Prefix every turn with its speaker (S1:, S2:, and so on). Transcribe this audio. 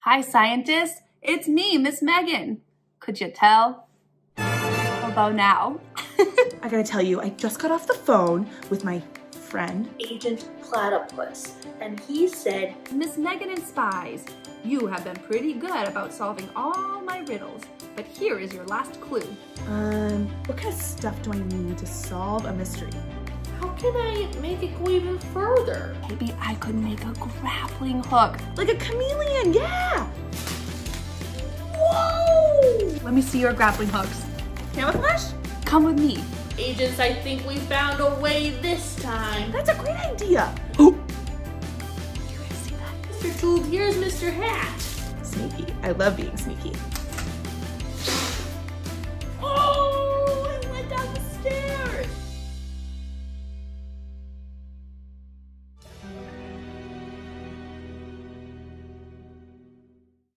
S1: Hi, scientists. It's me, Miss Megan. Could you tell? Although now.
S2: I gotta tell you, I just got off the phone with my friend,
S3: Agent Platypus, and he said,
S1: Miss Megan and Spies, you have been pretty good about solving all my riddles, but here is your last clue.
S2: what kind of stuff do I need to solve a mystery?
S3: how can I make it go even further?
S1: Maybe I could make a grappling hook.
S2: Like a chameleon, yeah!
S3: Whoa!
S1: Let me see your grappling hooks.
S2: Camouflage?
S1: Come with me.
S3: Agents, I think we found a way this time.
S2: That's a great idea.
S1: Oh! You guys see that?
S3: Mr. Tube, here's Mr. Hat.
S2: Sneaky. I love being sneaky.